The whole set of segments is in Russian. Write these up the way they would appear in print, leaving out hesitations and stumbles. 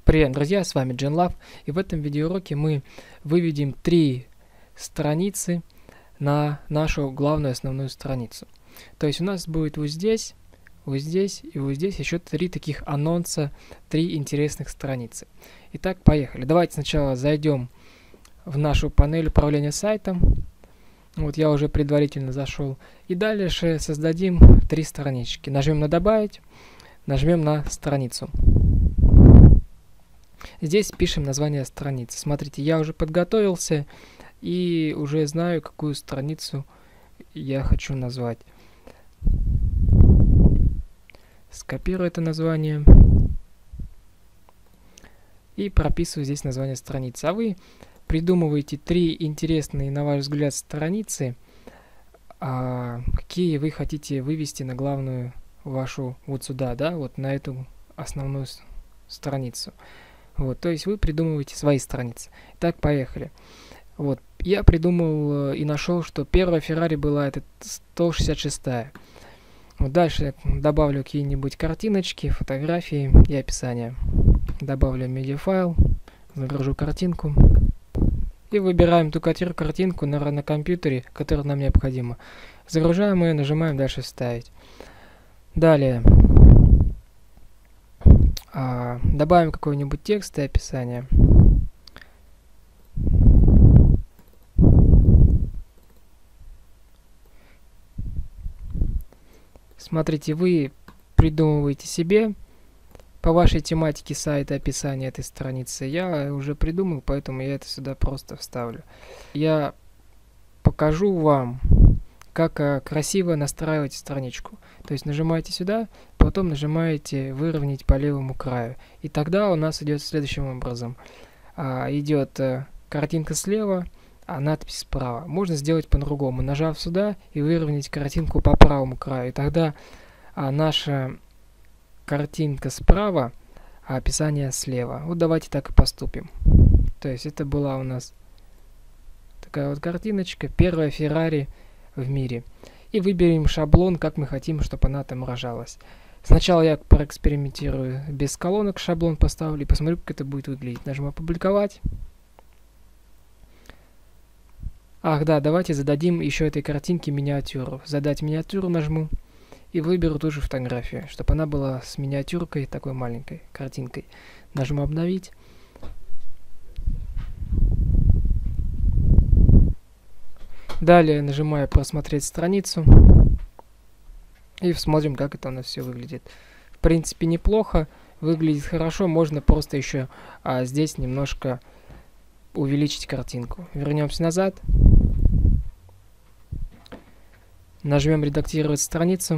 Привет, друзья, с вами GenLab, и в этом видеоуроке мы выведем 3 страницы на нашу главную основную страницу. То есть у нас будет вот здесь и вот здесь еще 3 таких анонса, 3 интересных страницы. Итак, поехали. Давайте сначала зайдем в нашу панель управления сайтом. Вот я уже предварительно зашел. И дальше создадим 3 странички. Нажмем на «Добавить», нажмем на «Страницу». Здесь пишем название страницы. Смотрите, я уже подготовился и уже знаю, какую страницу я хочу назвать. Скопирую это название и прописываю здесь название страницы. А вы придумываете 3 интересные, на ваш взгляд, страницы, какие вы хотите вывести на главную вашу вот сюда, да, вот на эту основную страницу. Вот, то есть вы придумываете свои страницы. Так, поехали. Вот, я придумал и нашел, что первая Ferrari была это 166-я. Вот дальше добавлю какие-нибудь картиночки, фотографии и описание. Добавлю медиафайл, загружу картинку. И выбираем ту картинку на компьютере, которая нам необходима. Загружаем ее, нажимаем дальше «Вставить». Далее. Добавим какой-нибудь текст и описание. Смотрите, вы придумываете себе по вашей тематике сайта описание этой страницы. Я уже придумал, поэтому я это сюда просто вставлю. Я покажу вам, как красиво настраивать страничку. То есть нажимаете сюда, потом нажимаете выровнять по левому краю. И тогда у нас идет следующим образом. Идет картинка слева, а надпись справа. Можно сделать по-другому. Нажав сюда и выровнять картинку по правому краю. И тогда наша картинка справа, а описание слева. Вот давайте так и поступим. То есть это была у нас такая вот картиночка. Первая Ferrari в мире. И выберем шаблон, как мы хотим, чтобы она отображалась. Сначала я проэкспериментирую без колонок, шаблон поставлю и посмотрю, как это будет выглядеть. Нажму «Опубликовать». Ах да, давайте зададим еще этой картинке миниатюру. Задать миниатюру нажму и выберу ту же фотографию, чтобы она была с миниатюркой, такой маленькой картинкой. Нажму «Обновить». Далее нажимаю «Просмотреть страницу» и смотрим, как это у нас все выглядит. В принципе, неплохо, выглядит хорошо, можно просто еще здесь немножко увеличить картинку. Вернемся назад. Нажмем «Редактировать страницу».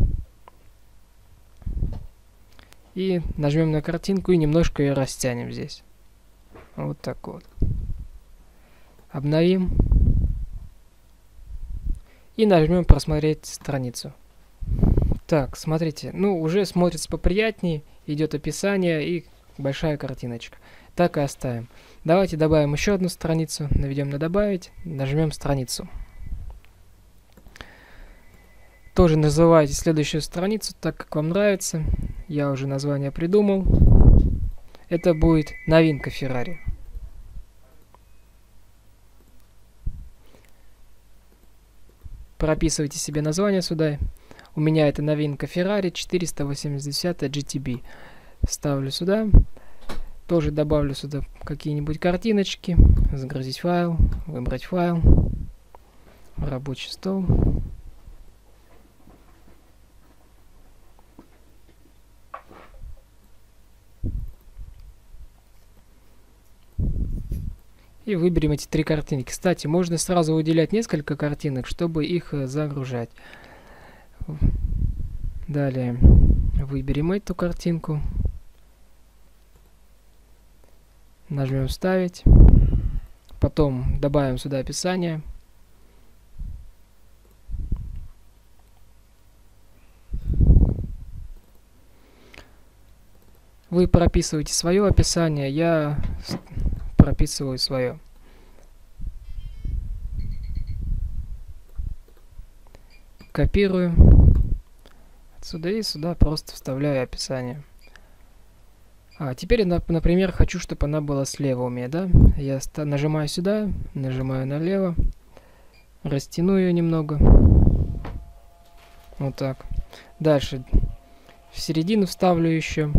И нажмем на картинку и немножко ее растянем здесь. Вот так вот. Обновим. И нажмем «Просмотреть страницу». Так, смотрите, ну уже смотрится поприятнее, идет описание и большая картиночка. Так и оставим. Давайте добавим еще одну страницу, наведем на «Добавить», нажмем «Страницу». Тоже называйте следующую страницу так, как вам нравится. Я уже название придумал. Это будет новинка Ferrari. Прописывайте себе название сюда. У меня это новинка Ferrari 480 GTB. Ставлю сюда. Тоже добавлю сюда какие-нибудь картиночки. Загрузить файл. Выбрать файл. Рабочий стол. И выберем эти 3 картинки. Кстати, можно сразу выделять несколько картинок, чтобы их загружать. Далее выберем эту картинку. Нажмем «Вставить». Потом добавим сюда описание. Вы прописываете свое описание, я прописываю свое. Копирую отсюда и сюда просто вставляю описание. Теперь, например, хочу, чтобы она была слева у меня, да? Я нажимаю сюда, нажимаю налево, растяну ее немного. Вот так. Дальше в середину вставлю еще.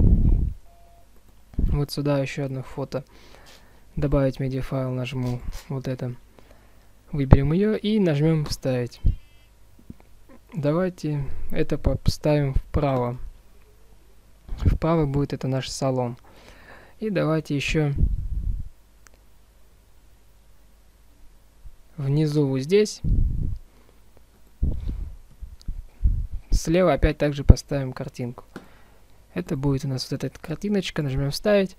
Вот сюда еще одно фото. Добавить медиафайл, нажму вот это. Выберем ее и нажмем вставить. Давайте это поставим вправо. Вправо будет это наш салон. И давайте еще внизу вот здесь. Слева опять также поставим картинку. Это будет у нас вот эта картиночка. Нажмем вставить.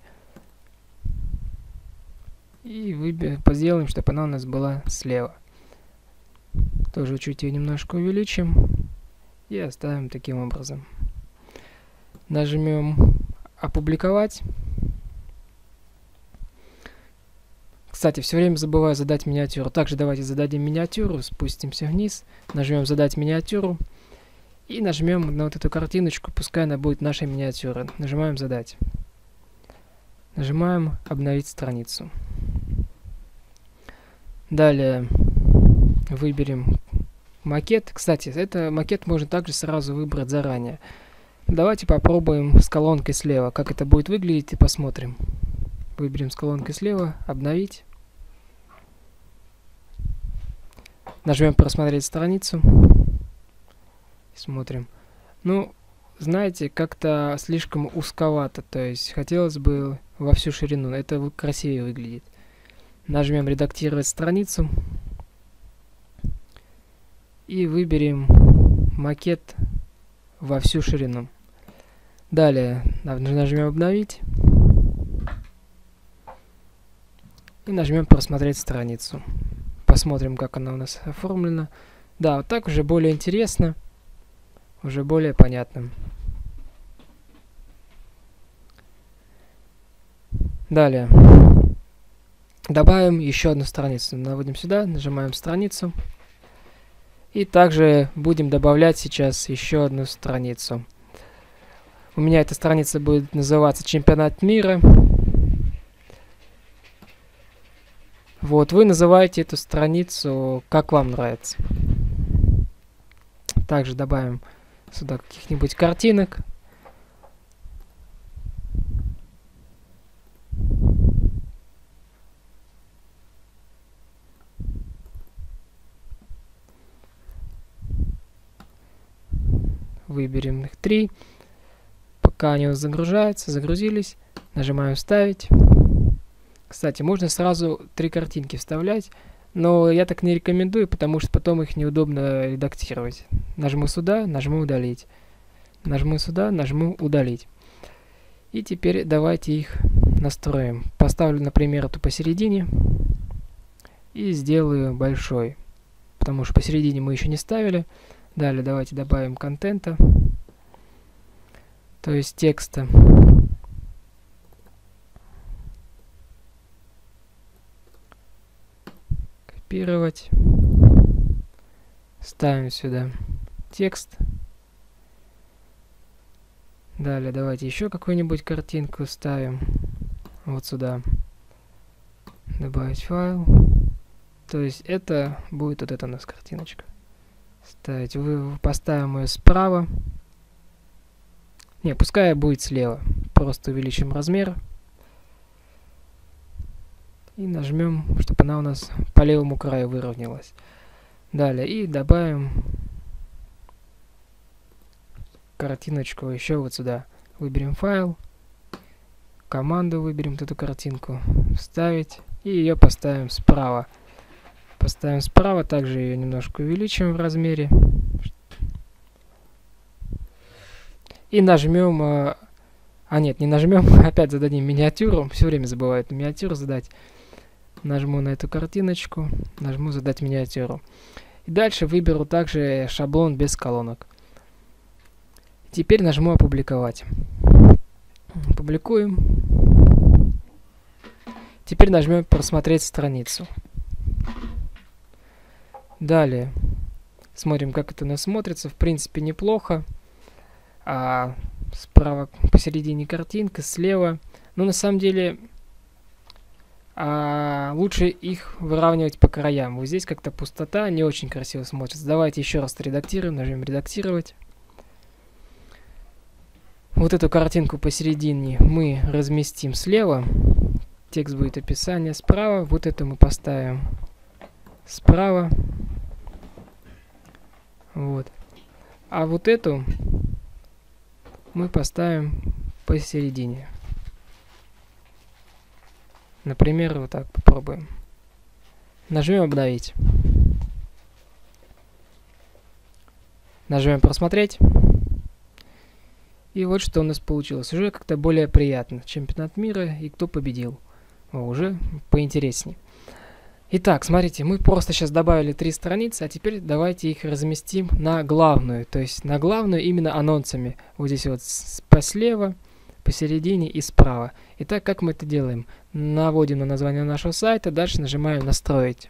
И сделаем, чтобы она у нас была слева. Тоже чуть ее немножко увеличим. И оставим таким образом. Нажмем опубликовать. Кстати, все время забываю задать миниатюру. Также давайте зададим миниатюру. Спустимся вниз. Нажмем задать миниатюру. И нажмем на вот эту картиночку. Пускай она будет нашей миниатюрой. Нажимаем задать. Нажимаем обновить страницу. Далее выберем макет. Кстати, это макет можно также сразу выбрать заранее. Давайте попробуем с колонкой слева, как это будет выглядеть, и посмотрим. Выберем с колонкой слева, обновить. Нажмем просмотреть страницу. Смотрим. Ну, знаете, как-то слишком узковато, то есть хотелось бы во всю ширину. Это красивее выглядит. Нажмем редактировать страницу. И выберем макет во всю ширину. Далее нажмем обновить. И нажмем просмотреть страницу. Посмотрим, как она у нас оформлена. Да, вот так уже более интересно. Уже более понятно. Далее. Добавим еще одну страницу. Наводим сюда, нажимаем страницу. И также будем добавлять сейчас еще одну страницу. У меня эта страница будет называться «Чемпионат мира». Вот, вы называете эту страницу, как вам нравится. Также добавим сюда каких-нибудь картинок. Выберем их 3. Пока они загружаются, загрузились, нажимаем «Вставить». Кстати, можно сразу 3 картинки вставлять, но я так не рекомендую, потому что потом их неудобно редактировать. Нажму сюда, нажму «Удалить». Нажму сюда, нажму «Удалить». И теперь давайте их настроим. Поставлю, например, эту посередине и сделаю большой, потому что посередине мы еще не ставили. Далее давайте добавим контента, то есть текста. Копировать. Ставим сюда текст. Далее давайте еще какую-нибудь картинку ставим. Вот сюда. Добавить файл. То есть это будет вот эта у нас картиночка. Ставить. Поставим ее справа. Не, пускай будет слева. Просто увеличим размер. И нажмем, чтобы она у нас по левому краю выровнялась. Далее. И добавим картиночку еще вот сюда. Выберем файл. Команду выберем вот эту картинку. Вставить. И ее поставим справа. Поставим справа. Также ее немножко увеличим в размере. И нажмем... нет, не нажмем. Опять зададим миниатюру. Все время забываю эту миниатюру задать. Нажму на эту картиночку. Нажму задать миниатюру. И дальше выберу также шаблон без колонок. Теперь нажму опубликовать. Публикуем. Теперь нажмем просмотреть страницу. Далее. Смотрим, как это у нас смотрится. В принципе, неплохо. справа посередине картинка, слева. Но на самом деле лучше их выравнивать по краям. Вот здесь как-то пустота, не очень красиво смотрится. Давайте еще раз редактируем, нажмем редактировать. Вот эту картинку посередине мы разместим слева. Текст будет описание справа. Вот это мы поставим справа. Вот. А вот эту мы поставим посередине. Например, вот так попробуем. Нажмем обновить. Нажмем просмотреть. И вот что у нас получилось. Уже как-то более приятно. Чемпионат мира и кто победил. Уже поинтереснее. Итак, смотрите, мы просто сейчас добавили 3 страницы, а теперь давайте их разместим на главную. То есть на главную именно анонсами. Вот здесь вот слева, посередине и справа. Итак, как мы это делаем? Наводим на название нашего сайта, дальше нажимаем «Настроить».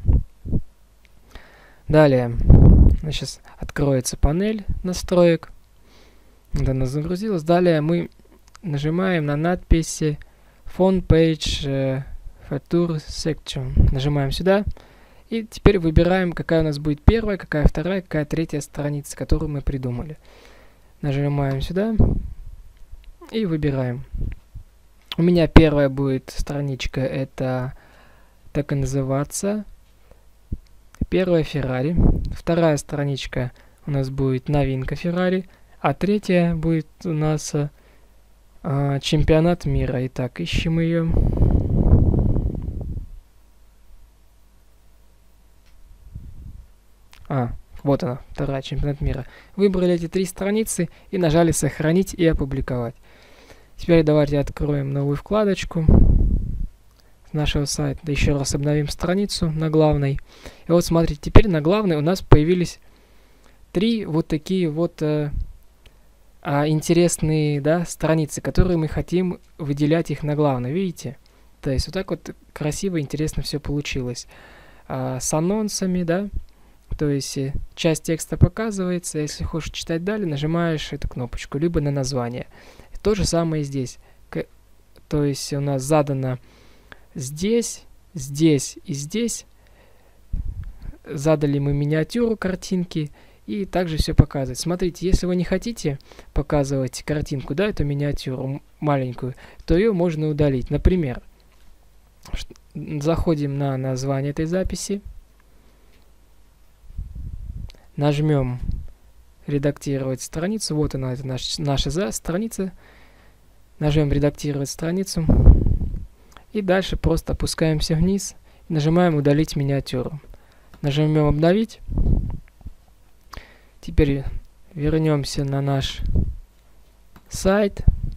Далее, сейчас откроется панель настроек. Вот она загрузилась. Далее мы нажимаем на надписи Font Page Feature Section. Нажимаем сюда. И теперь выбираем, какая у нас будет первая, какая вторая, какая третья страница, которую мы придумали. Нажимаем сюда. И выбираем. У меня первая будет страничка, это так и называться. Первая Феррари. Вторая страничка у нас будет новинка Феррари. А третья будет у нас чемпионат мира. Итак, ищем ее. Вот она, вторая, чемпионат мира. Выбрали эти 3 страницы и нажали «Сохранить» и «Опубликовать». Теперь давайте откроем новую вкладочку с нашего сайта. Еще раз обновим страницу на главной. И вот смотрите, теперь на главной у нас появились 3 вот такие вот интересные, да, страницы, которые мы хотим выделять их на главной. Видите? То есть вот так вот красиво, интересно все получилось. С анонсами, да. То есть часть текста показывается, если хочешь читать далее, нажимаешь эту кнопочку, либо на название. То же самое здесь. То есть у нас задано здесь, здесь и здесь. Задали мы миниатюру картинки и также все показывает. Смотрите, если вы не хотите показывать картинку, да, эту миниатюру маленькую, то ее можно удалить. Например, заходим на название этой записи. Нажмем «Редактировать страницу». Вот она, это наша страница. Нажмем «Редактировать страницу». И дальше просто опускаемся вниз. И нажимаем «Удалить миниатюру». Нажмем «Обновить». Теперь вернемся на наш сайт.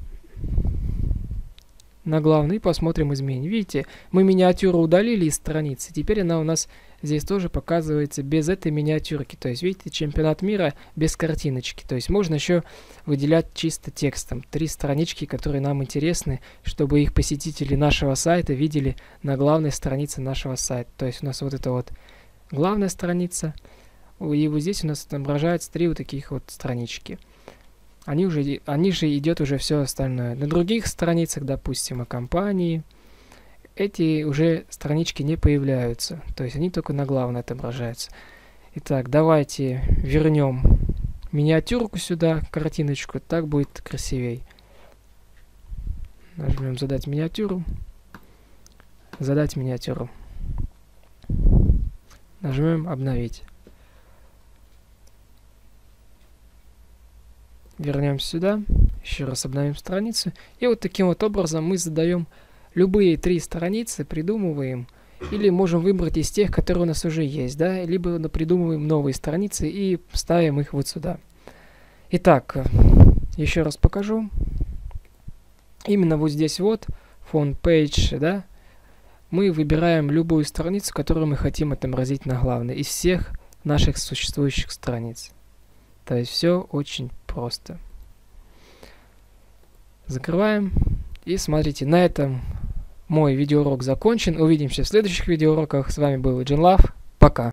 На главный и посмотрим изменения. Видите, мы миниатюру удалили из страницы. Теперь она у нас здесь тоже показывается без этой миниатюрки. То есть, видите, чемпионат мира без картиночки. То есть, можно еще выделять чисто текстом. 3 странички, которые нам интересны, чтобы их посетители нашего сайта видели на главной странице нашего сайта. То есть, у нас вот это вот главная страница. И вот здесь у нас отображаются 3 вот таких вот странички. Они же идет уже все остальное. На других страницах, допустим, о компании, эти уже странички не появляются. То есть они только на главной отображаются. Итак, давайте вернем миниатюрку сюда, картиночку. Так будет красивей. Нажмем «Задать миниатюру». «Задать миниатюру». Нажмем «Обновить». Вернемся сюда, еще раз обновим страницу. И вот таким вот образом мы задаем любые 3 страницы, придумываем. Или можем выбрать из тех, которые у нас уже есть, да, либо придумываем новые страницы и ставим их вот сюда. Итак, еще раз покажу. Именно вот здесь вот, Font Page, да, мы выбираем любую страницу, которую мы хотим отобразить на главной из всех наших существующих страниц. То есть все очень просто. Закрываем. И смотрите, на этом мой видеоурок закончен. Увидимся в следующих видеоуроках. С вами был Джинлав. Пока.